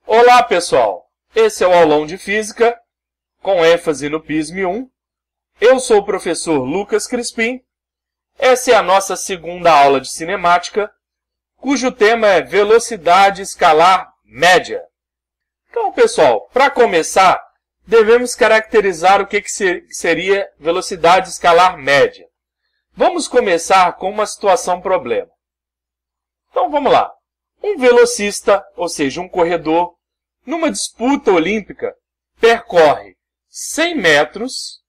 Olá, pessoal! Esse é o aulão de Física, com ênfase no PISM 1. Eu sou o professor Lucas Crispim. Essa é a nossa segunda aula de cinemática, cujo tema é velocidade escalar média. Então, pessoal, para começar, devemos caracterizar o que seria velocidade escalar média. Vamos começar com uma situação-problema. Então, vamos lá. Um velocista, ou seja, um corredor, numa disputa olímpica, percorre 100 metros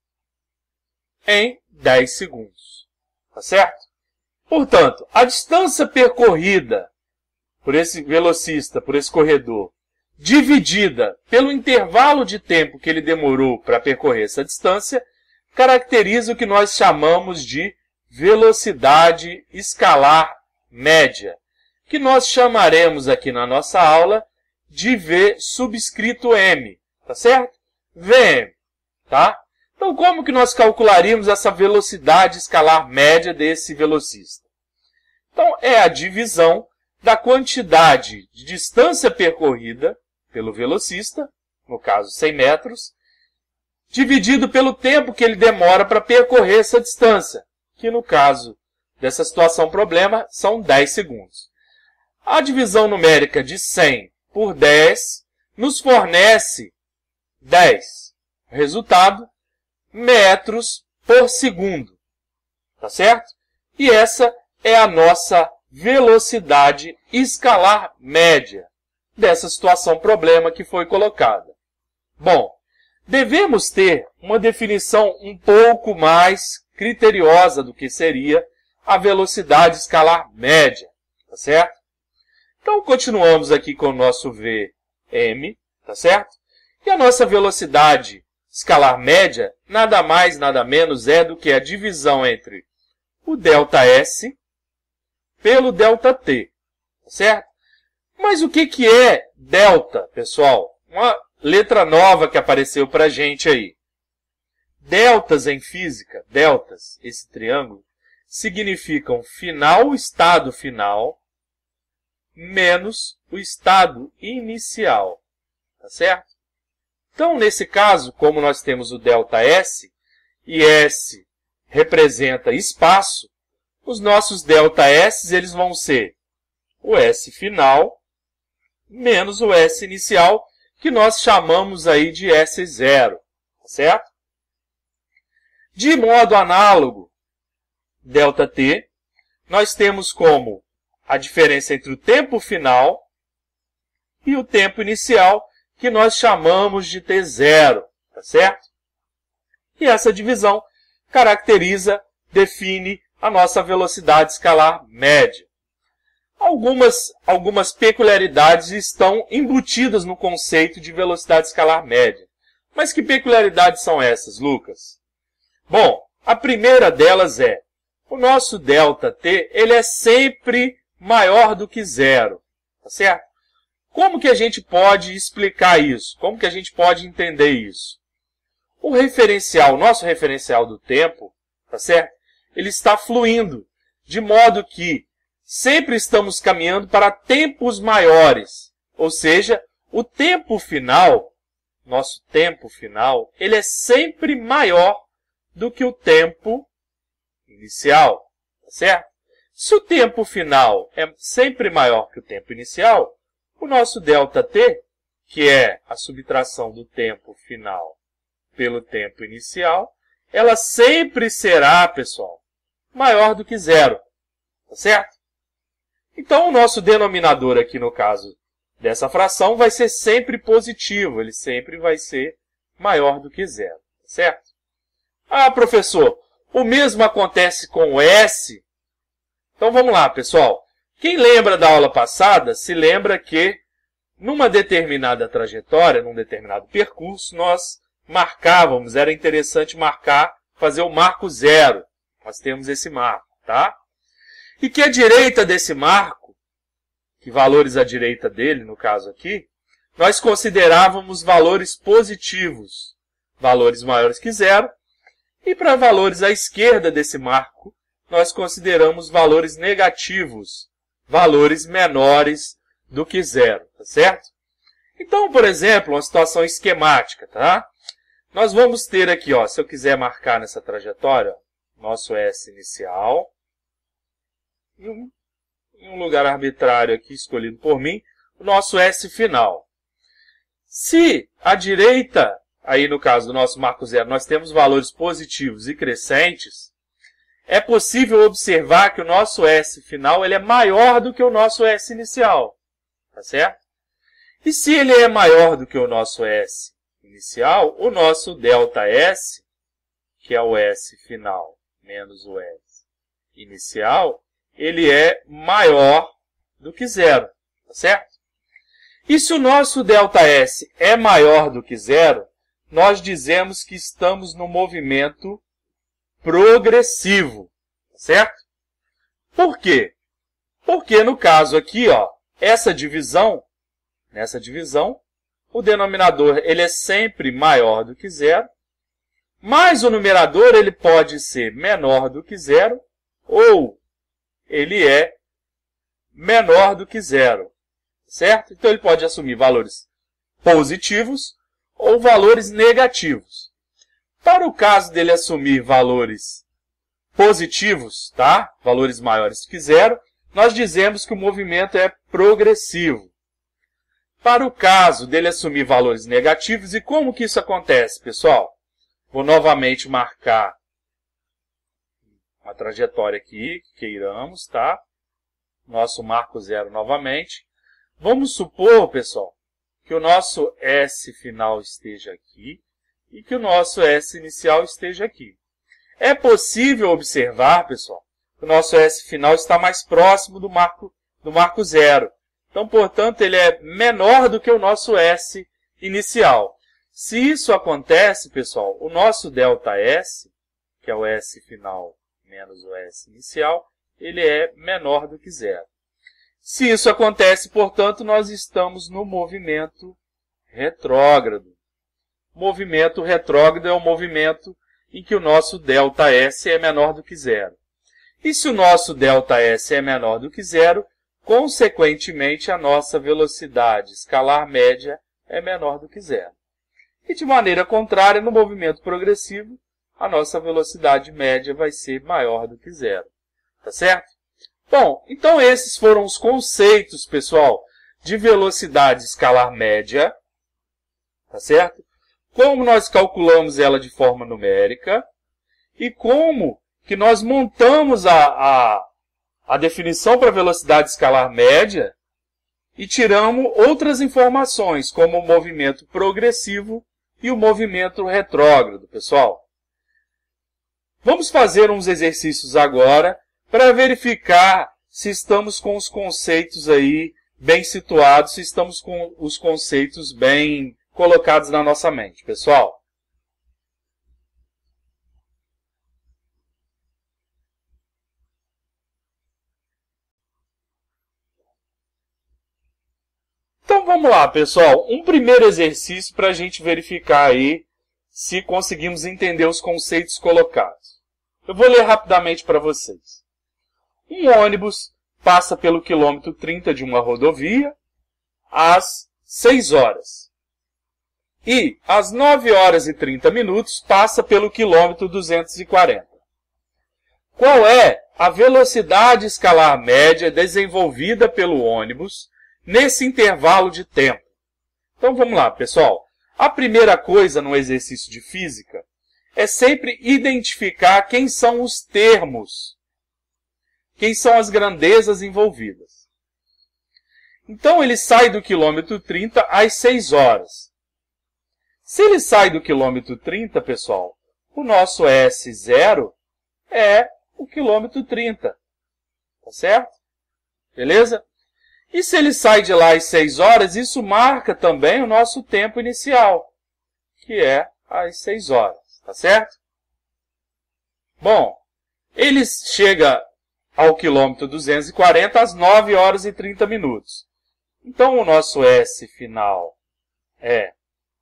em 10 segundos. Tá certo? Portanto, a distância percorrida por esse velocista, por esse corredor, dividida pelo intervalo de tempo que ele demorou para percorrer essa distância, caracteriza o que nós chamamos de velocidade escalar média, que nós chamaremos aqui na nossa aula de V subscrito M, tá certo? Vm, tá? Então, como que nós calcularíamos essa velocidade escalar média desse velocista? Então, é a divisão da quantidade de distância percorrida pelo velocista, no caso 100 metros, dividido pelo tempo que ele demora para percorrer essa distância, que no caso dessa situação problema são 10 segundos. A divisão numérica de 100 por 10 nos fornece 10. Resultado, metros por segundo. Tá certo? E essa é a nossa velocidade escalar média dessa situação problema que foi colocada. Bom, devemos ter uma definição um pouco mais criteriosa do que seria a velocidade escalar média. Tá certo? Então, continuamos aqui com o nosso Vm, tá certo? E a nossa velocidade escalar média, nada mais, nada menos é do que a divisão entre o ΔS pelo ΔT, tá certo? Mas o que é delta, pessoal? Uma letra nova que apareceu para a gente aí. Deltas em física, deltas, esse triângulo, significam final, estado final, menos o estado inicial, tá certo? Então, nesse caso, como nós temos o ΔS, e S representa espaço, os nossos ΔS eles vão ser o S final menos o S inicial, que nós chamamos aí de S0, tá certo? De modo análogo, ΔT, nós temos como a diferença entre o tempo final e o tempo inicial, que nós chamamos de T0, tá certo? E essa divisão caracteriza, define a nossa velocidade escalar média. Algumas peculiaridades estão embutidas no conceito de velocidade escalar média. Mas que peculiaridades são essas, Lucas? Bom, a primeira delas é, o nosso ΔT, ele é sempre maior do que zero, tá certo? Como que a gente pode explicar isso? Como que a gente pode entender isso? O referencial, nosso referencial do tempo, tá certo? Ele está fluindo, de modo que sempre estamos caminhando para tempos maiores. Ou seja, o tempo final, nosso tempo final, ele é sempre maior do que o tempo inicial, tá certo? Se o tempo final é sempre maior que o tempo inicial, o nosso ΔT, que é a subtração do tempo final pelo tempo inicial, ela sempre será, pessoal, maior do que zero. Tá certo? Então, o nosso denominador aqui, no caso dessa fração, vai ser sempre positivo. Ele sempre vai ser maior do que zero. Tá certo? Ah, professor, o mesmo acontece com o S? Então, vamos lá, pessoal. Quem lembra da aula passada, se lembra que, numa determinada trajetória, num determinado percurso, nós marcávamos, era interessante marcar, fazer o marco zero. Nós temos esse marco, tá? E que à direita desse marco, que valores à direita dele, no caso aqui, nós considerávamos valores positivos, valores maiores que zero, e para valores à esquerda desse marco, nós consideramos valores negativos, valores menores do que zero, tá certo? Então, por exemplo, uma situação esquemática, tá? Nós vamos ter aqui, ó, se eu quiser marcar nessa trajetória, ó, nosso S inicial, em um lugar arbitrário aqui escolhido por mim, o nosso S final. Se à direita, aí no caso do nosso marco zero, nós temos valores positivos e crescentes, é possível observar que o nosso S final ele é maior do que o nosso S inicial, tá certo? E se ele é maior do que o nosso S inicial, o nosso ΔS, que é o S final menos o S inicial, ele é maior do que zero, tá certo? E se o nosso ΔS é maior do que zero, nós dizemos que estamos no movimento progressivo, certo? Por quê? Porque no caso aqui, ó, nessa divisão, o denominador ele é sempre maior do que zero, mas o numerador ele pode ser menor do que zero ou ele é menor do que zero, certo? Então ele pode assumir valores positivos ou valores negativos. Para o caso dele assumir valores positivos, tá? Valores maiores que zero, nós dizemos que o movimento é progressivo. Para o caso dele assumir valores negativos, e como que isso acontece, pessoal? Vou novamente marcar uma trajetória aqui, que queiramos, tá? Nosso marco zero novamente. Vamos supor, pessoal, que o nosso S final esteja aqui e que o nosso S inicial esteja aqui. É possível observar, pessoal, que o nosso S final está mais próximo do marco zero. Então, portanto, ele é menor do que o nosso S inicial. Se isso acontece, pessoal, o nosso ΔS, que é o S final menos o S inicial, ele é menor do que zero. Se isso acontece, portanto, nós estamos no movimento retrógrado. O movimento retrógrado é o movimento em que o nosso ΔS é menor do que zero. E se o nosso ΔS é menor do que zero, consequentemente, a nossa velocidade escalar média é menor do que zero. E de maneira contrária, no movimento progressivo, a nossa velocidade média vai ser maior do que zero. Tá certo? Bom, então esses foram os conceitos, pessoal, de velocidade escalar média. Tá certo? Como nós calculamos ela de forma numérica e como que nós montamos a definição para velocidade escalar média e tiramos outras informações, como o movimento progressivo e o movimento retrógrado, pessoal. Vamos fazer uns exercícios agora para verificar se estamos com os conceitos aí bem situados, se estamos com os conceitos bem colocados na nossa mente, pessoal. Então vamos lá, pessoal. Um primeiro exercício para a gente verificar aí se conseguimos entender os conceitos colocados. Eu vou ler rapidamente para vocês. Um ônibus passa pelo quilômetro 30 de uma rodovia às 6 horas. E às 9 horas e 30 minutos passa pelo quilômetro 240. Qual é a velocidade escalar média desenvolvida pelo ônibus nesse intervalo de tempo? Então vamos lá, pessoal. A primeira coisa no exercício de física é sempre identificar quem são os termos, quem são as grandezas envolvidas. Então ele sai do quilômetro 30 às 6 horas. Se ele sai do quilômetro 30, pessoal, o nosso S0 é o quilômetro 30. Tá certo? Beleza? E se ele sai de lá às 6 horas, isso marca também o nosso tempo inicial, que é às 6 horas. Tá certo? Bom, ele chega ao quilômetro 240 às 9 horas e 30 minutos. Então, o nosso S final é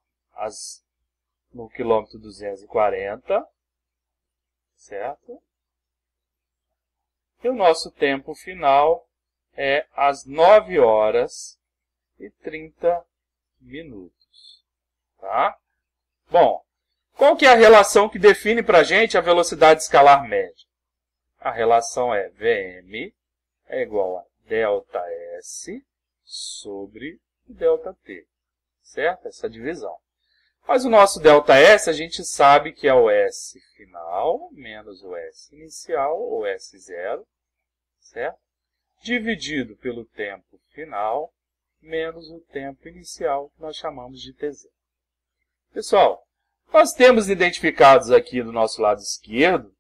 no quilômetro 240, certo? E o nosso tempo final é às 9 horas e 30 minutos. Tá? Bom, qual que é a relação que define para a gente a velocidade escalar média? A relação é Vm é igual a ΔS sobre ΔT. Certo? Essa divisão. Mas o nosso ΔS a gente sabe que é o S final menos o S inicial, ou S0, certo? Dividido pelo tempo final menos o tempo inicial, que nós chamamos de Tz. Pessoal, nós temos identificados aqui do nosso lado esquerdo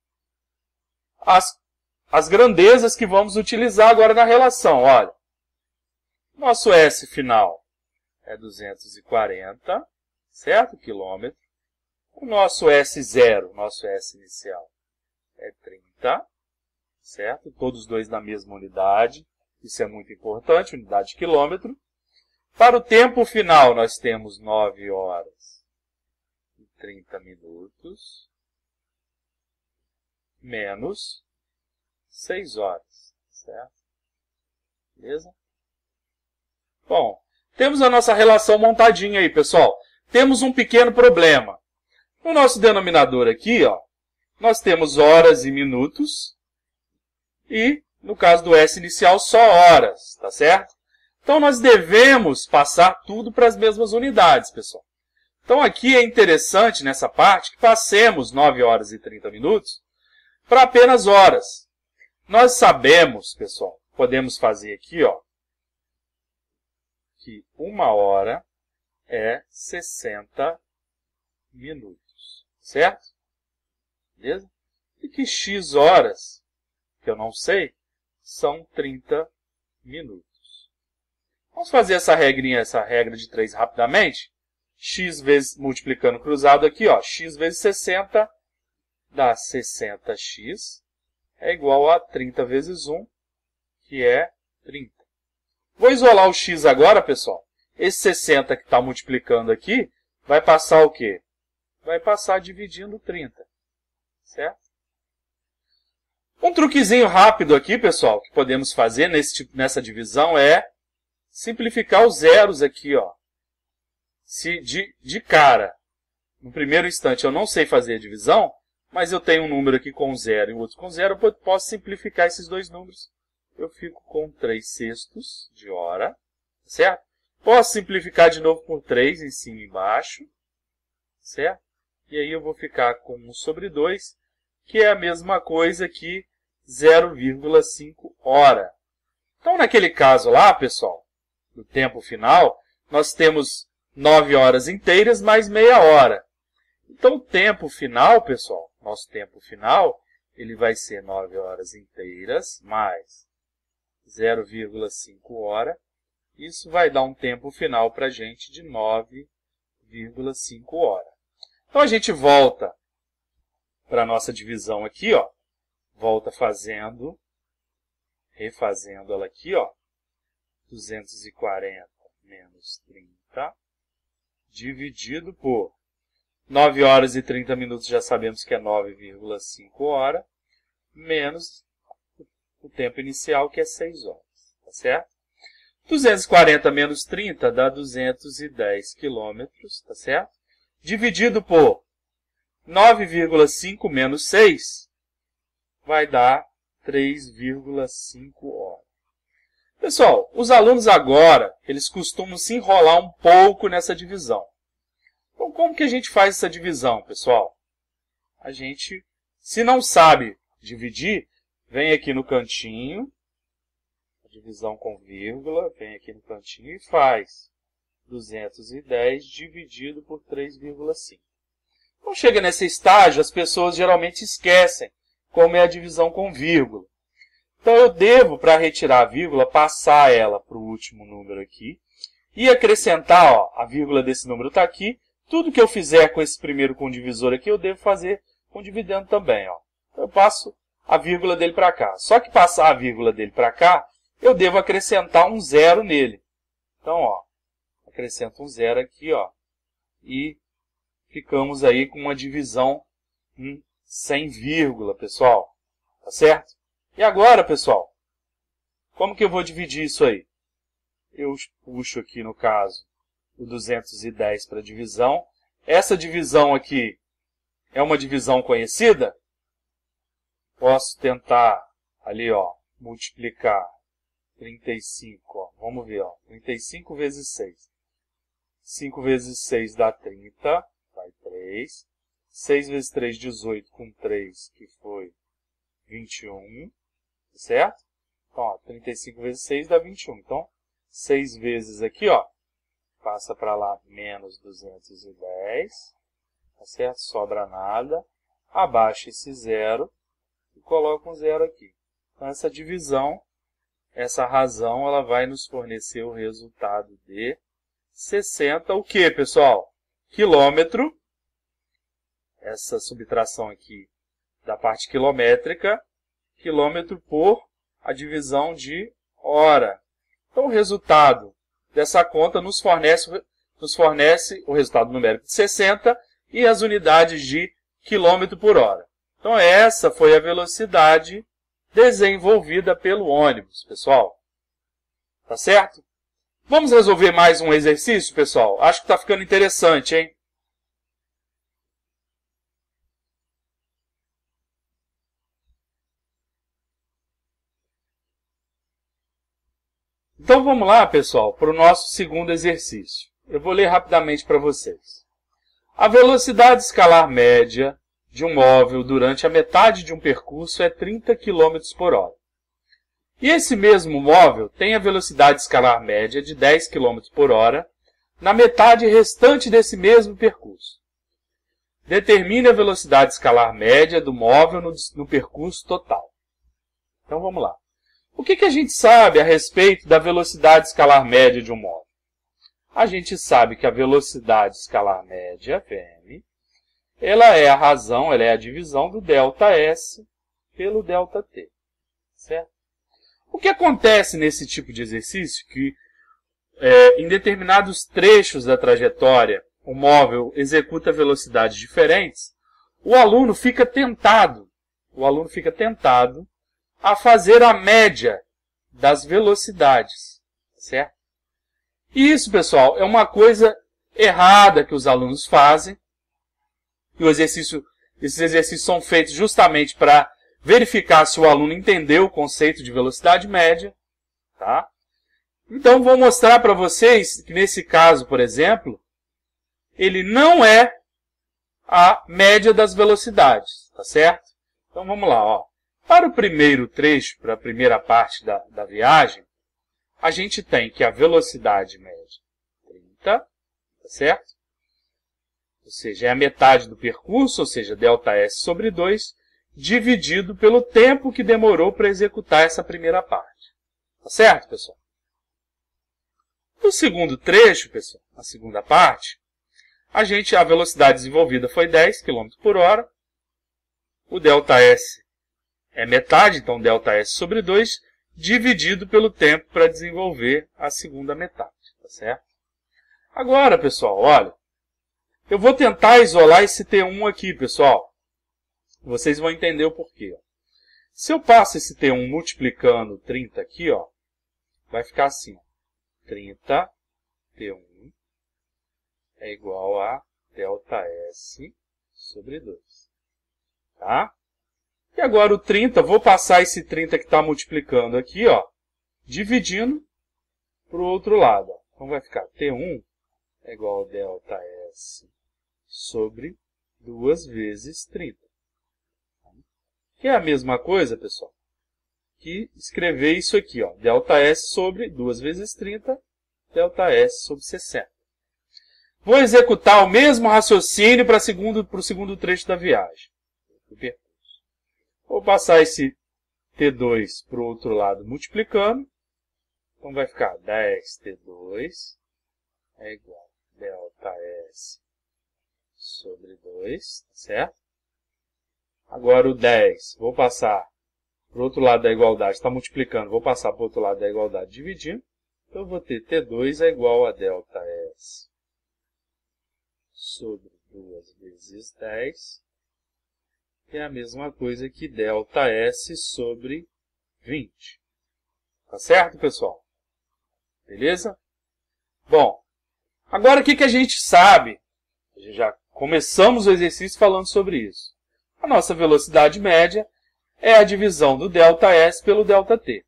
as grandezas que vamos utilizar agora na relação. Olha, nosso S final é 240, certo? Quilômetro. O nosso S0, nosso S inicial, é 30, certo? Todos os dois na mesma unidade. Isso é muito importante, unidade de quilômetro. Para o tempo final, nós temos 9 horas e 30 minutos, menos 6 horas, certo? Beleza? Bom, temos a nossa relação montadinha aí, pessoal. Temos um pequeno problema. No nosso denominador aqui, ó, nós temos horas e minutos e, no caso do S inicial, só horas, tá certo? Então, nós devemos passar tudo para as mesmas unidades, pessoal. Então, aqui é interessante, nessa parte, que passemos 9 horas e 30 minutos para apenas horas. Nós sabemos, pessoal, podemos fazer aqui, ó, que 1 hora é 60 minutos, certo? Beleza? E que x horas, que eu não sei, são 30 minutos. Vamos fazer essa regrinha, essa regra de 3 rapidamente. X vezes, multiplicando cruzado aqui, ó, x vezes 60 dá 60x, é igual a 30 vezes 1, que é 30. Vou isolar o x agora, pessoal. Esse 60 que está multiplicando aqui, vai passar o quê? Vai passar dividindo 30. Certo? Um truquezinho rápido aqui, pessoal, que podemos fazer nessa divisão é simplificar os zeros aqui, ó. Se de cara, no primeiro instante, eu não sei fazer a divisão, mas eu tenho um número aqui com 0 e outro com 0, eu posso simplificar esses dois números. Eu fico com 3/6 de hora, certo? Posso simplificar de novo por 3 em cima e embaixo, certo? E aí eu vou ficar com 1 sobre 2, que é a mesma coisa que 0,5 hora. Então, naquele caso lá, pessoal, no tempo final, nós temos 9 horas inteiras mais meia hora. Então, o tempo final, pessoal, nosso tempo final, ele vai ser 9 horas inteiras mais 0,5 hora. Isso vai dar um tempo final para a gente de 9,5 hora. Então, a gente volta para a nossa divisão aqui, ó. Volta refazendo ela aqui, ó. 240 menos 30, dividido por 9 horas e 30 minutos, já sabemos que é 9,5 hora, menos o tempo inicial, que é 6 horas, tá certo? 240 menos 30 dá 210 quilômetros, tá certo? Dividido por 9,5 menos 6 vai dar 3,5 horas. Pessoal, os alunos agora, eles costumam se enrolar um pouco nessa divisão. Então, como que a gente faz essa divisão, pessoal? A gente, se não sabe dividir, vem aqui no cantinho, divisão com vírgula, vem aqui no cantinho e faz 210 dividido por 3,5. Quando chega nesse estágio, as pessoas geralmente esquecem como é a divisão com vírgula. Então, eu devo, para retirar a vírgula, passar ela para o último número aqui e acrescentar, ó, a vírgula desse número está aqui. Tudo que eu fizer com esse primeiro com divisor aqui, eu devo fazer com dividendo também, ó. Então, eu passo a vírgula dele para cá. Só que passar a vírgula dele para cá, eu devo acrescentar um zero nele. Então, ó, acrescento um zero aqui, ó, e ficamos aí com uma divisão sem vírgula, pessoal. Tá certo? E agora, pessoal, como que eu vou dividir isso aí? Eu puxo aqui, no caso, o 210 para divisão. Essa divisão aqui é uma divisão conhecida. Posso tentar ali, ó, multiplicar 35, ó. Vamos ver, ó, 35 vezes 6. 5 vezes 6 dá 30, vai 3. 6 vezes 3, 18, com 3, que foi 21, certo? Então, ó, 35 vezes 6 dá 21. Então, 6 vezes aqui, ó, passa para lá menos 210, tá certo? Sobra nada. Abaixa esse zero e coloca um zero aqui. Então, essa divisão, essa razão, ela vai nos fornecer o resultado de 60, o que, pessoal? Quilômetro. Essa subtração aqui da parte quilométrica, quilômetro por a divisão de hora. Então, o resultado dessa conta nos fornece o resultado numérico de 60 e as unidades de quilômetro por hora. Então, essa foi a velocidade desenvolvida pelo ônibus, pessoal. Tá certo? Vamos resolver mais um exercício, pessoal? Acho que está ficando interessante, hein? Então vamos lá, pessoal, para o nosso segundo exercício. Eu vou ler rapidamente para vocês. A velocidade escalar média de um móvel durante a metade de um percurso é 30 km por hora. E esse mesmo móvel tem a velocidade escalar média de 10 km por hora na metade restante desse mesmo percurso. Determine a velocidade escalar média do móvel no percurso total. Então vamos lá. O que a gente sabe a respeito da velocidade escalar média de um móvel? A gente sabe que a velocidade escalar média, Vm, ela é a razão, ela é a divisão do ΔS pelo ΔT. Certo? O que acontece nesse tipo de exercício? Que em determinados trechos da trajetória, o móvel executa velocidades diferentes, o aluno fica tentado a fazer a média das velocidades, certo? E isso, pessoal, é uma coisa errada que os alunos fazem. E esses exercícios são feitos justamente para verificar se o aluno entendeu o conceito de velocidade média. Tá? Então, vou mostrar para vocês que nesse caso, por exemplo, ele não é a média das velocidades, tá certo? Então, vamos lá, ó. Para o primeiro trecho, para a primeira parte da viagem, a gente tem que a velocidade média 30, tá certo? Ou seja, é a metade do percurso, ou seja, ΔS sobre 2, dividido pelo tempo que demorou para executar essa primeira parte. Tá certo, pessoal? No segundo trecho, pessoal, na segunda parte, a velocidade desenvolvida foi 10 km por hora. O ΔS é metade, então ΔS sobre 2, dividido pelo tempo para desenvolver a segunda metade. Tá certo? Agora, pessoal, olha, eu vou tentar isolar esse T1 aqui, pessoal. Vocês vão entender o porquê. Se eu passo esse T1 multiplicando 30 aqui, ó, vai ficar assim. 30 T1 é igual a ΔS sobre 2. Tá? E agora o 30, vou passar esse 30 que está multiplicando aqui, ó, dividindo para o outro lado. Ó. Então vai ficar T1 é igual a ΔS sobre 2 vezes 30. Que é a mesma coisa, pessoal, que escrever isso aqui, ó, ΔS sobre 2 vezes 30, ΔS sobre 60. Vou executar o mesmo raciocínio para o segundo trecho da viagem. Vou passar esse T2 para o outro lado multiplicando. Então vai ficar 10T2 é igual a ΔS sobre 2, certo? Agora o 10, vou passar para o outro lado da igualdade, está multiplicando, vou passar para o outro lado da igualdade dividindo. Então eu vou ter T2 é igual a ΔS sobre 2 vezes 10. Que é a mesma coisa que ΔS sobre 20. Tá certo, pessoal? Beleza? Bom, Agora, o que a gente sabe? Já começamos o exercício falando sobre isso. A nossa velocidade média é a divisão do ΔS pelo ΔT.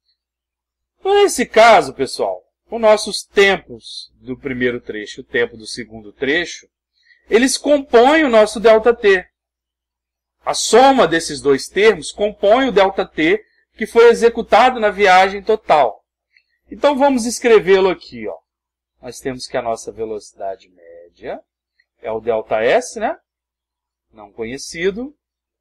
Nesse caso, pessoal, os nossos tempos do primeiro trecho e o tempo do segundo trecho, eles compõem o nosso ΔT. A soma desses dois termos compõe o ΔT que foi executado na viagem total. Então, vamos escrevê-lo aqui. Ó. Nós temos que a nossa velocidade média é o ΔS, né? Não conhecido,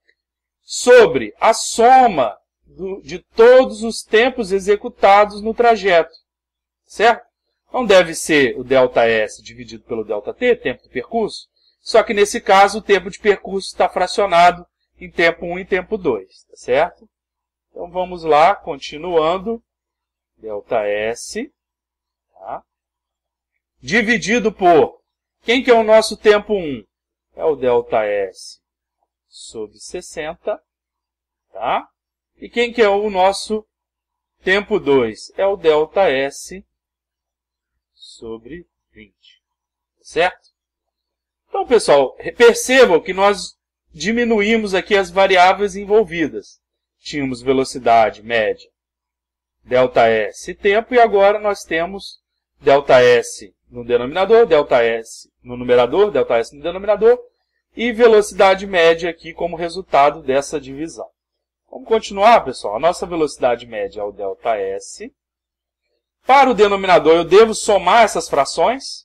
sobre a soma de todos os tempos executados no trajeto. Certo? Então, deve ser o ΔS dividido pelo ΔT, tempo do percurso. Só que, nesse caso, o tempo de percurso está fracionado em tempo 1 e tempo 2. Tá certo? Então, vamos lá, continuando. ΔS, tá? Dividido por... Quem que é o nosso tempo 1? É o ΔS sobre 60. Tá? E quem que é o nosso tempo 2? É o ΔS sobre 20. Certo? Então, pessoal, percebam que nós diminuímos aqui as variáveis envolvidas. Tínhamos velocidade média, ΔS tempo, e agora nós temos ΔS no denominador, ΔS no numerador, ΔS no denominador, e velocidade média aqui como resultado dessa divisão. Vamos continuar, pessoal. A nossa velocidade média é o ΔS. Para o denominador, eu devo somar essas frações.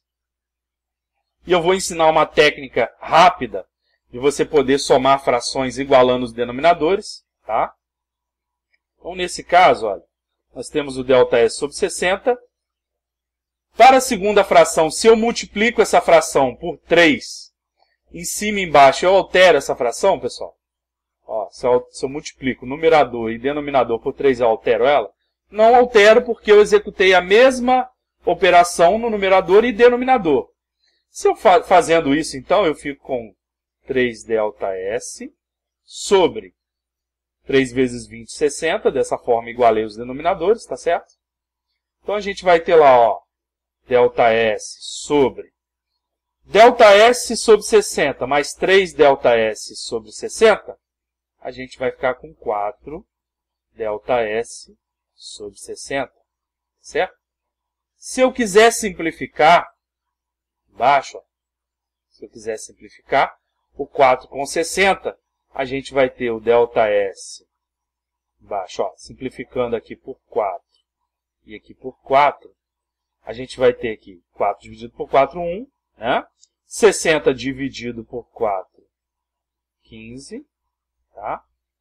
E eu vou ensinar uma técnica rápida de você poder somar frações igualando os denominadores. Tá? Então, nesse caso, olha, nós temos o ΔS sobre 60. Para a segunda fração, se eu multiplico essa fração por 3, em cima e embaixo, eu altero essa fração, pessoal? Ó, se eu multiplico numerador e denominador por 3, eu altero ela? Não altero porque eu executei a mesma operação no numerador e denominador. Se eu fazendo isso, então, eu fico com 3ΔS sobre 3 vezes 20, 60. Dessa forma, igualei os denominadores, tá certo? Então, a gente vai ter lá, ó, ΔS sobre ΔS sobre 60 mais 3ΔS sobre 60, a gente vai ficar com 4ΔS sobre 60, certo? Se eu quiser simplificar, embaixo, ó, se eu quiser simplificar, o 4 com 60, a gente vai ter o ΔS embaixo, ó, simplificando aqui por 4 e aqui por 4, a gente vai ter aqui 4 dividido por 4, 1, né? 60 dividido por 4, 15, tá?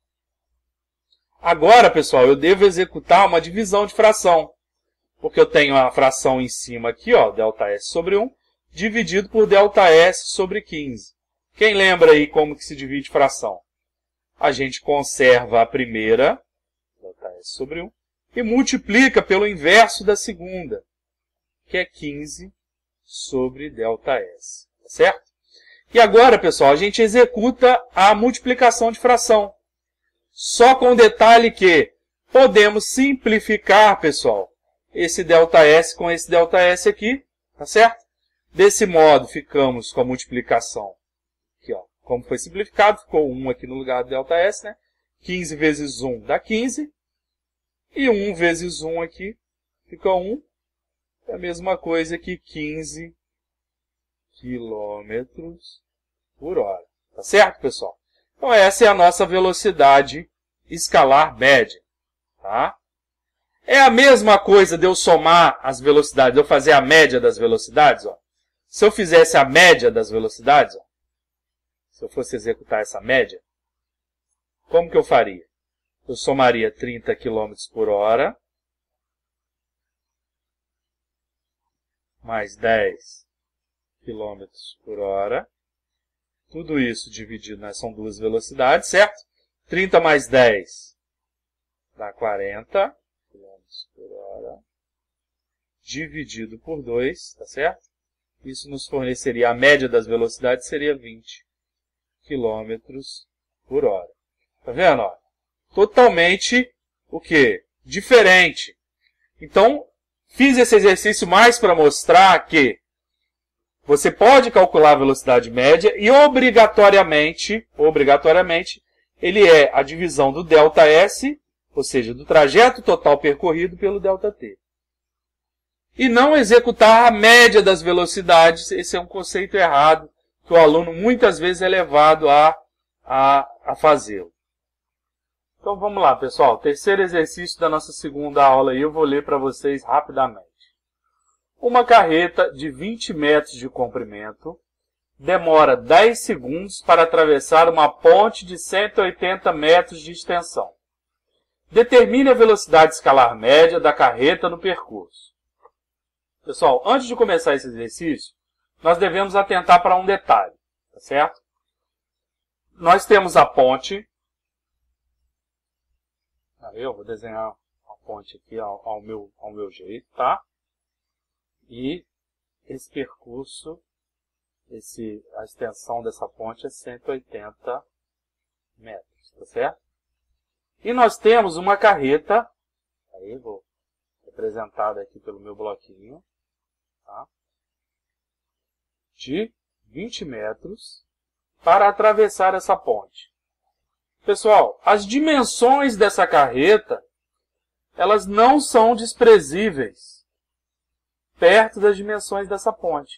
Agora, pessoal, eu devo executar uma divisão de fração, porque eu tenho a fração em cima aqui, ó, ΔS sobre 1, dividido por ΔS sobre 15. Quem lembra aí como que se divide fração? A gente conserva a primeira, ΔS sobre 1, e multiplica pelo inverso da segunda, que é 15 sobre ΔS. Tá certo? E agora, pessoal, a gente executa a multiplicação de fração. Só com o detalhe que podemos simplificar, pessoal, esse ΔS com esse ΔS aqui. Tá certo? Desse modo, ficamos com a multiplicação. Aqui, ó, como foi simplificado, ficou 1 aqui no lugar do ΔS, né? 15 vezes 1 dá 15. E 1 vezes 1 aqui fica 1. É a mesma coisa que 15 km por hora. Tá certo, pessoal? Então, essa é a nossa velocidade escalar média. Tá? É a mesma coisa de eu somar as velocidades, de eu fazer a média das velocidades. Ó. Se eu fizesse a média das velocidades, ó, se eu fosse executar essa média, como que eu faria? Eu somaria 30 km por hora mais 10 km por hora. Tudo isso dividido, né? São duas velocidades, certo? 30 mais 10 dá 40 km por hora. Dividido por 2, tá certo? Isso nos forneceria, a média das velocidades seria 20 km por hora. Tá vendo? Ó? Totalmente, o quê? Diferente. Então, fiz esse exercício mais para mostrar que você pode calcular a velocidade média e obrigatoriamente, ele é a divisão do ΔS, ou seja, do trajeto total percorrido pelo ΔT. E não executar a média das velocidades, esse é um conceito errado, que o aluno muitas vezes é levado a fazê-lo. Então vamos lá, pessoal. Terceiro exercício da nossa segunda aula aí, eu vou ler para vocês rapidamente. Uma carreta de 20 metros de comprimento demora 10 segundos para atravessar uma ponte de 180 metros de extensão. Determine a velocidade escalar média da carreta no percurso. Pessoal, antes de começar esse exercício, nós devemos atentar para um detalhe, tá certo? Nós temos a ponte. Eu vou desenhar a ponte aqui ao meu jeito, tá? E esse percurso, a extensão dessa ponte é 180 metros, tá certo? E nós temos uma carreta, aí vou representada aqui pelo meu bloquinho, tá? De 20 metros para atravessar essa ponte. Pessoal, as dimensões dessa carreta, elas não são desprezíveis perto das dimensões dessa ponte.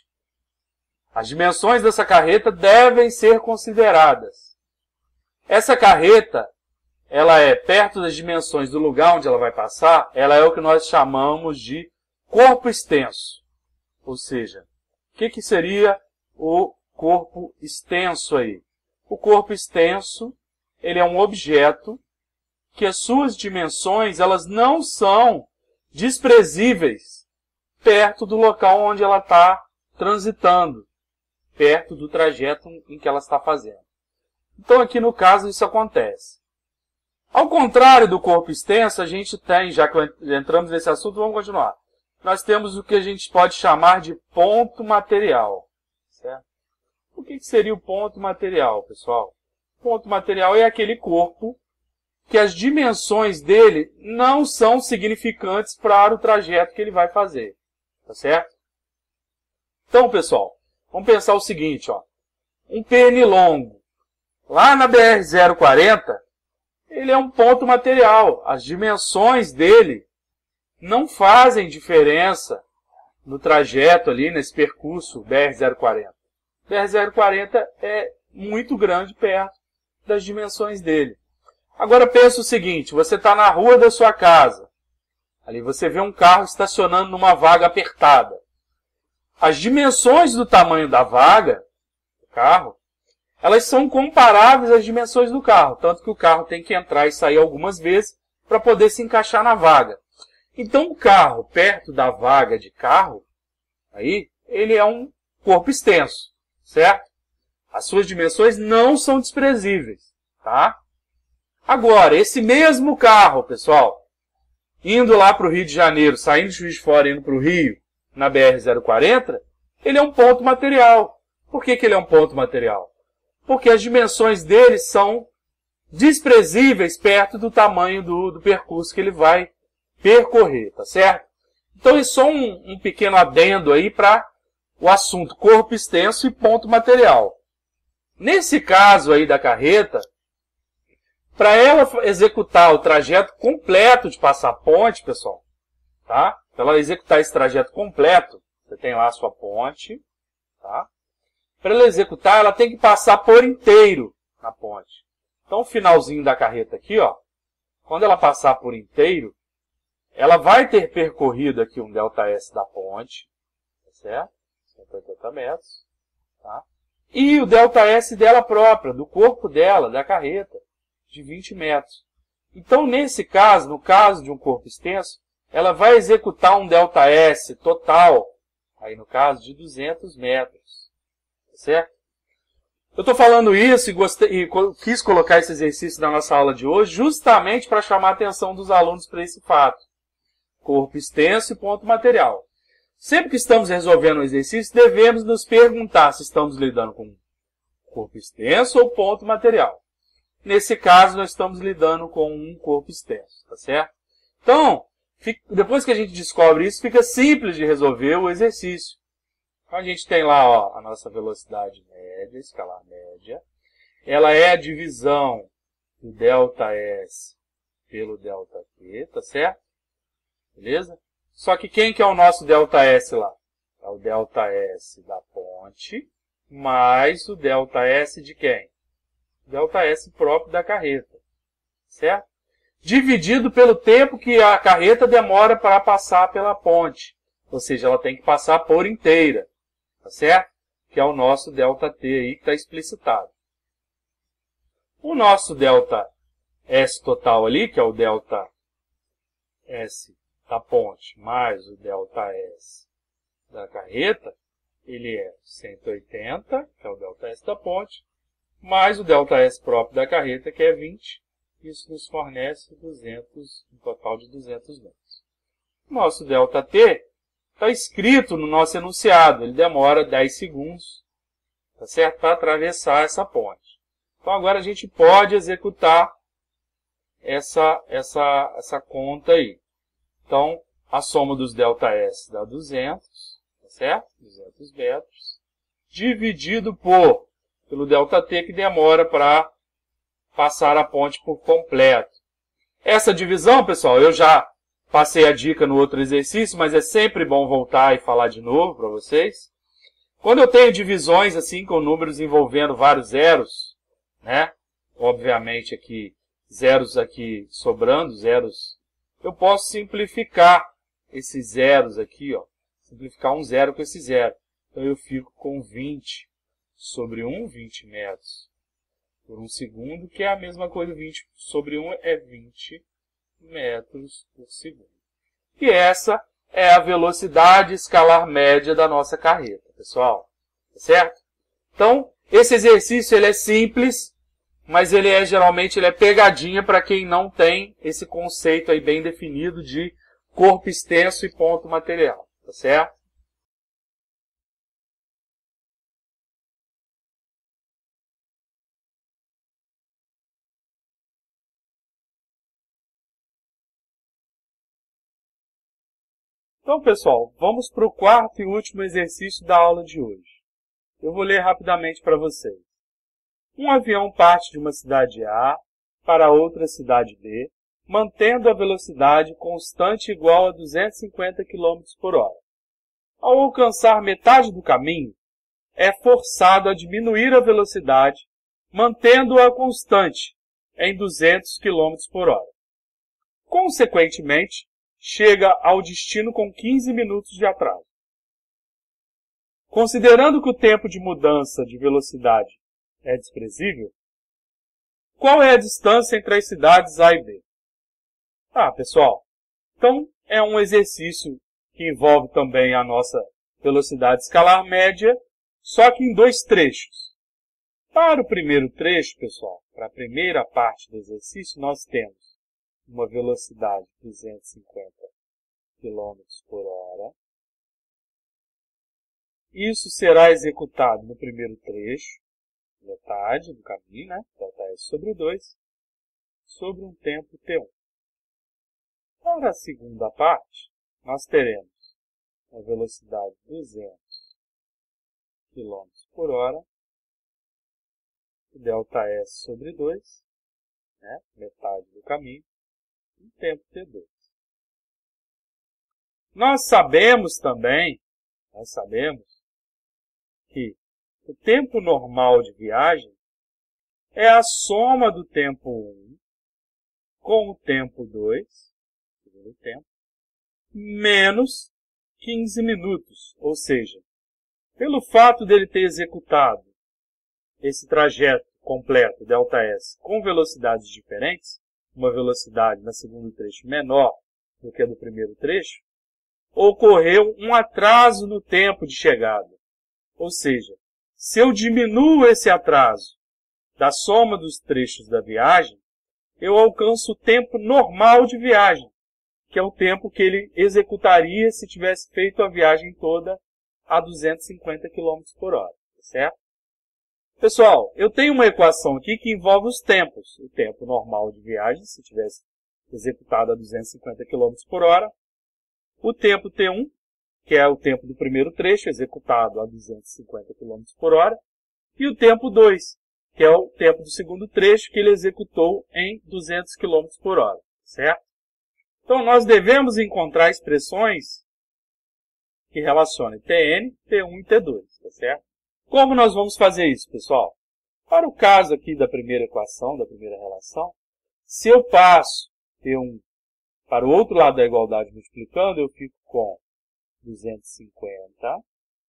As dimensões dessa carreta devem ser consideradas. Essa carreta, ela é perto das dimensões do lugar onde ela vai passar, ela é o que nós chamamos de corpo extenso. Ou seja, o que seria o corpo extenso aí? O corpo extenso, ele é um objeto que as suas dimensões, elas não são desprezíveis perto do local onde ela está transitando, perto do trajeto em que ela está fazendo. Então, aqui no caso, isso acontece. Ao contrário do corpo extenso, a gente tem, já que entramos nesse assunto, vamos continuar. Nós temos o que a gente pode chamar de ponto material. Certo? O que seria o ponto material, pessoal? O ponto material é aquele corpo que as dimensões dele não são significantes para o trajeto que ele vai fazer. Tá certo? Então, pessoal, vamos pensar o seguinte, ó. Um pernilongo, lá na BR-040, ele é um ponto material. As dimensões dele não fazem diferença no trajeto ali, nesse percurso BR-040. BR-040 é muito grande perto das dimensões dele. Agora pensa o seguinte, você está na rua da sua casa. Ali você vê um carro estacionando numa vaga apertada. As dimensões do tamanho da vaga, do carro, elas são comparáveis às dimensões do carro. Tanto que o carro tem que entrar e sair algumas vezes para poder se encaixar na vaga. Então o carro perto da vaga de carro, aí, ele é um corpo extenso, certo? As suas dimensões não são desprezíveis, tá? Agora, esse mesmo carro, pessoal, indo lá para o Rio de Janeiro, saindo de Juiz de Fora e indo para o Rio, na BR-040, ele é um ponto material. Por que ele é um ponto material? Porque as dimensões dele são desprezíveis perto do tamanho do percurso que ele vai percorrer, tá certo? Então, isso é só um pequeno adendo aí para o assunto corpo extenso e ponto material. Nesse caso aí da carreta, para ela executar o trajeto completo de passar a ponte, pessoal, tá? Para ela executar esse trajeto completo, você tem lá a sua ponte, tá? Para ela executar, ela tem que passar por inteiro na ponte. Então, o finalzinho da carreta aqui, ó, quando ela passar por inteiro, ela vai ter percorrido aqui um ΔS da ponte, tá certo? 180 metros, tá? E o ΔS dela própria, do corpo dela, da carreta, de 20 metros. Então, nesse caso, no caso de um corpo extenso, ela vai executar um ΔS total, aí no caso de 200 metros. Certo? Eu estou falando isso e quis colocar esse exercício na nossa aula de hoje justamente para chamar a atenção dos alunos para esse fato. Corpo extenso e ponto material. Sempre que estamos resolvendo um exercício, devemos nos perguntar se estamos lidando com corpo extenso ou ponto material. Nesse caso, nós estamos lidando com um corpo extenso, tá certo? Então, depois que a gente descobre isso, fica simples de resolver o exercício. A gente tem lá, ó, a nossa velocidade média, escalar média. Ela é a divisão do ΔS pelo ΔT, tá certo? Beleza? Só que quem que é o nosso ΔS lá? É o ΔS da ponte mais o ΔS de quem? O ΔS próprio da carreta, certo? Dividido pelo tempo que a carreta demora para passar pela ponte. Ou seja, ela tem que passar por inteira, tá certo? Que é o nosso ΔT aí que está explicitado. O nosso ΔS total ali, que é o ΔS da ponte mais o ΔS da carreta, ele é 180, que é o ΔS da ponte, mais o ΔS próprio da carreta, que é 20. Isso nos fornece um total de 200 metros. O nosso ΔT está escrito no nosso enunciado. Ele demora 10 segundos, tá certo? Para atravessar essa ponte. Então agora a gente pode executar essa conta aí. Então a soma dos ΔS dá 200, tá certo? 200 metros, dividido pelo ΔT que demora para passar a ponte por completo. Essa divisão, pessoal, eu já passei a dica no outro exercício, mas é sempre bom voltar e falar de novo para vocês. Quando eu tenho divisões assim com números envolvendo vários zeros, né? Obviamente aqui zeros aqui sobrando, zeros, eu posso simplificar esses zeros aqui, ó. Simplificar um zero com esse zero. Então eu fico com 20 sobre 1, 20 metros por um segundo, que é a mesma coisa, 20 sobre 1 é 20 metros por segundo. E essa é a velocidade escalar média da nossa carreta, pessoal. Tá certo? Então, esse exercício ele é simples, mas geralmente ele é pegadinha para quem não tem esse conceito aí bem definido de corpo extenso e ponto material. Tá certo? Então, pessoal, vamos para o quarto e último exercício da aula de hoje. Eu vou ler rapidamente para vocês. Um avião parte de uma cidade A para outra cidade B, mantendo a velocidade constante igual a 250 km por hora. Ao alcançar metade do caminho, é forçado a diminuir a velocidade, mantendo-a constante em 200 km por hora. Consequentemente, chega ao destino com 15 minutos de atraso. Considerando que o tempo de mudança de velocidade é desprezível, qual é a distância entre as cidades A e B? Pessoal, então é um exercício que envolve também a nossa velocidade escalar média, só que em dois trechos. Para o primeiro trecho, pessoal, para a primeira parte do exercício, nós temos uma velocidade de 250 km por hora. Isso será executado no primeiro trecho, metade do caminho, né? ΔS sobre 2, sobre um tempo T1. Para a segunda parte, nós teremos uma velocidade de 200 km por hora, ΔS sobre 2, né? Metade do caminho, um tempo T2. Nós sabemos também, que o tempo normal de viagem é a soma do tempo 1 com o tempo 2, segundo tempo, menos 15 minutos. Ou seja, pelo fato dele ter executado esse trajeto completo, ΔS, com velocidades diferentes, uma velocidade no segundo trecho menor do que a do primeiro trecho, ocorreu um atraso no tempo de chegada. Ou seja, se eu diminuo esse atraso da soma dos trechos da viagem, eu alcanço o tempo normal de viagem, que é o tempo que ele executaria se tivesse feito a viagem toda a 250 km por hora. Certo? Pessoal, eu tenho uma equação aqui que envolve os tempos. O tempo normal de viagem, se tivesse executado a 250 km por hora, o tempo T1 que é o tempo do primeiro trecho, executado a 250 km por hora, e o tempo 2, que é o tempo do segundo trecho, que ele executou em 200 km por hora, certo? Então, nós devemos encontrar expressões que relacionem Tn, T1 e T2, tá certo? Como nós vamos fazer isso, pessoal? Para o caso aqui da primeira equação, da primeira relação, se eu passo T1 para o outro lado da igualdade multiplicando, eu fico com 250,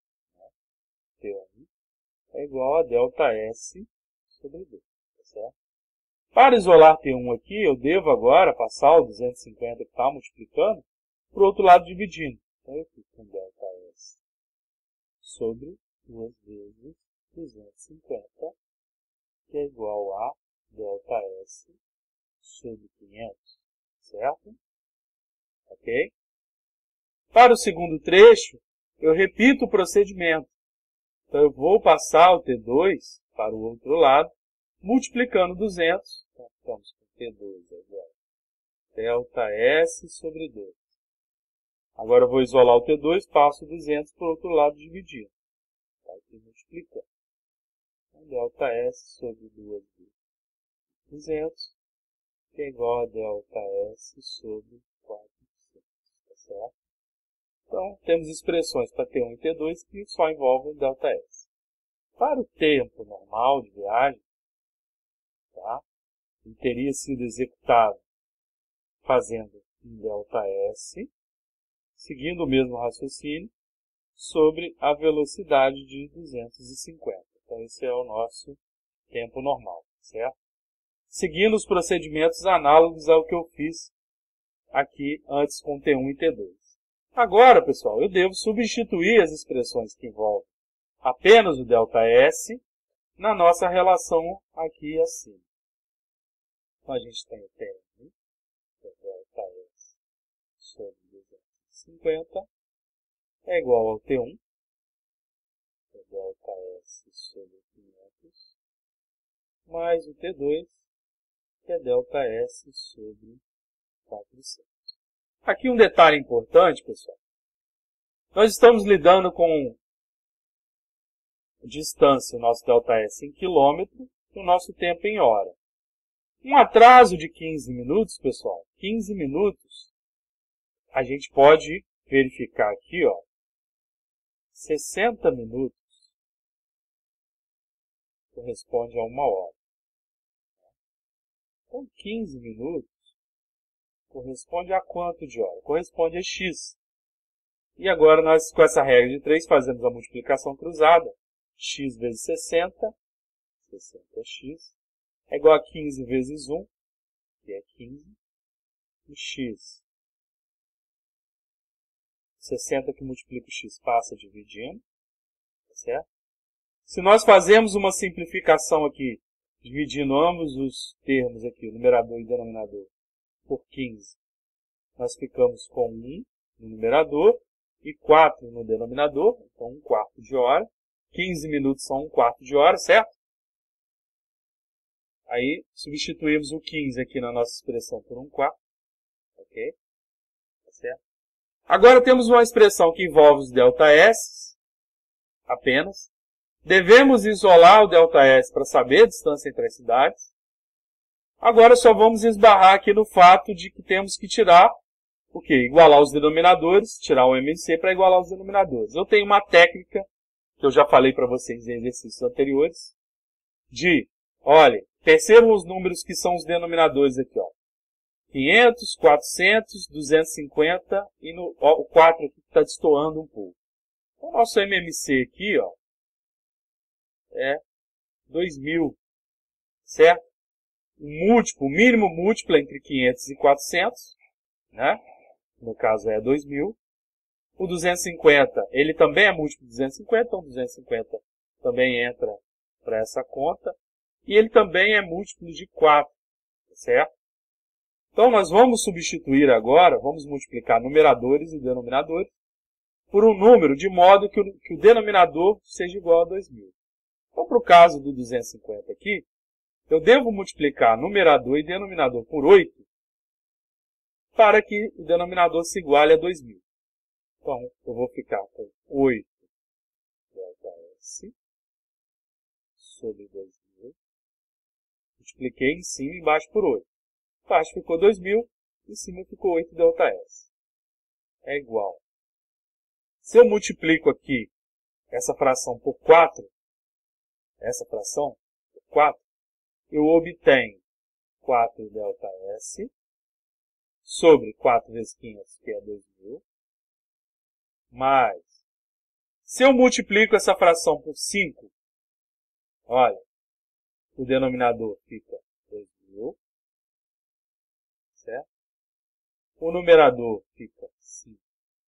T1, é igual a ΔS sobre 2, tá certo? Para isolar T1 aqui, eu devo agora passar o 250 que está multiplicando para o outro lado dividindo. Então, eu fico com ΔS sobre 2 vezes 250, que é igual a ΔS sobre 500, certo? Ok? Para o segundo trecho, eu repito o procedimento. Então, eu vou passar o T2 para o outro lado, multiplicando 200. Então, ficamos com T2 agora. ΔS sobre 2. Agora, eu vou isolar o T2, passo 200 para o outro lado, dividindo. Está aqui multiplicando. Então, ΔS sobre 2 vezes 200, que é igual a ΔS sobre 400. Tá certo? Então, temos expressões para T1 e T2 que só envolvem ΔS. Para o tempo normal de viagem, tá? Ele teria sido executado fazendo um ΔS, seguindo o mesmo raciocínio, sobre a velocidade de 250. Então, esse é o nosso tempo normal, certo? Seguindo os procedimentos análogos ao que eu fiz aqui antes com T1 e T2. Agora, pessoal, eu devo substituir as expressões que envolvem apenas o ΔS na nossa relação aqui acima. Então, a gente tem o Tn, que é ΔS sobre 250, é igual ao T1, que é ΔS sobre 500, mais o T2, que é ΔS sobre 400. Aqui um detalhe importante, pessoal. Nós estamos lidando com distância, o nosso ΔS em quilômetro, e o nosso tempo em hora. Um atraso de 15 minutos, pessoal, 15 minutos, a gente pode verificar aqui, ó, 60 minutos corresponde a 1 hora. Então, 15 minutos corresponde a quanto de hora? Corresponde a x. E agora nós, com essa regra de 3, fazemos a multiplicação cruzada. X vezes 60, 60x, é igual a 15 vezes 1, que é 15, e x. 60 que multiplica o x passa dividindo, tá certo? Se nós fazemos uma simplificação aqui, dividindo ambos os termos aqui, o numerador e o denominador, por 15, nós ficamos com 1 no numerador e 4 no denominador, então 1/4 de hora. 15 minutos são 1/4 de hora, certo? Aí, substituímos o 15 aqui na nossa expressão por 1/4, ok? Tá certo? Agora temos uma expressão que envolve os ΔS, apenas. Devemos isolar o ΔS para saber a distância entre as cidades. Agora só vamos esbarrar aqui no fato de que temos que tirar o quê? Igualar os denominadores, tirar o MMC para igualar os denominadores. Eu tenho uma técnica, que eu já falei para vocês em exercícios anteriores, olha, percebam os números que são os denominadores aqui, ó. 500, 400, 250 e o 4 aqui que está destoando um pouco. Então, o nosso MMC aqui, ó, é 2000, certo? O mínimo múltiplo entre 500 e 400, né? No caso é 2000. O 250, ele também é múltiplo de 250, então 250 também entra para essa conta. E ele também é múltiplo de 4, certo? Então, nós vamos substituir agora, vamos multiplicar numeradores e denominadores por um número, de modo que o denominador seja igual a 2000. Então, para o caso do 250 aqui, eu devo multiplicar numerador e denominador por 8 para que o denominador se iguale a 2000. Então, eu vou ficar com 8 ΔS sobre 2.000. Multipliquei em cima e embaixo por 8. Embaixo ficou 2.000, em cima ficou 8 ΔS. É igual. Se eu multiplico aqui essa fração por 4, essa fração por 4, eu obtenho 4 ΔS sobre 4 vezes 500, que é 2.000, mais, se eu multiplico essa fração por 5, olha, o denominador fica 2.000, certo? O numerador fica 5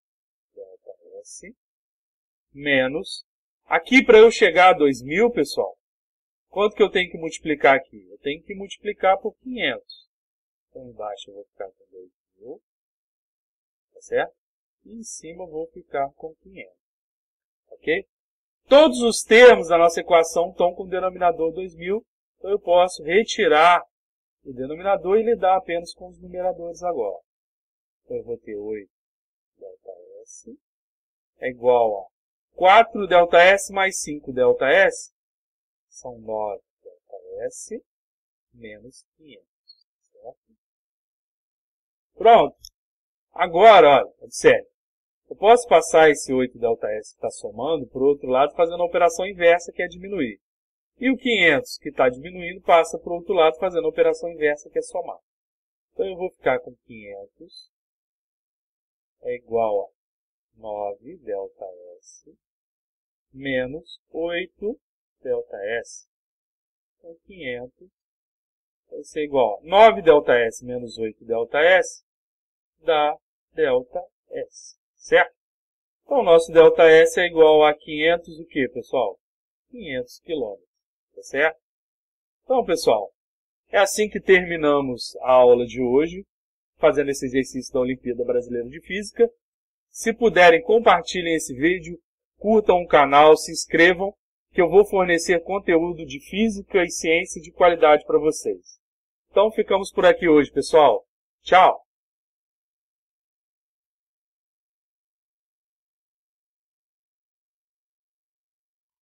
ΔS, menos, aqui para eu chegar a 2.000, pessoal, quanto que eu tenho que multiplicar aqui? Eu tenho que multiplicar por 500. Então, embaixo eu vou ficar com 2.000, tá certo? E em cima eu vou ficar com 500, ok? Todos os termos da nossa equação estão com o denominador 2.000, então eu posso retirar o denominador e lidar apenas com os numeradores agora. Então eu vou ter 8 ΔS é igual a 4 ΔS mais 5 ΔS, são 9 ΔS menos 500. Certo? Pronto. Agora, olha, observe. Eu posso passar esse 8 ΔS que está somando para o outro lado fazendo a operação inversa, que é diminuir. E o 500 que está diminuindo passa para o outro lado fazendo a operação inversa, que é somar. Então eu vou ficar com 500 é igual a 9 ΔS menos 8 ΔS. Então 500 vai ser igual a 9 ΔS menos 8 ΔS dá ΔS, certo? Então o nosso ΔS é igual a 500 o que, pessoal? 500 km, tá certo? Então, pessoal, é assim que terminamos a aula de hoje, fazendo esse exercício da Olimpíada Brasileira de Física. Se puderem, compartilhem esse vídeo, curtam o canal, se inscrevam, que eu vou fornecer conteúdo de física e ciência de qualidade para vocês. Então, ficamos por aqui hoje, pessoal. Tchau!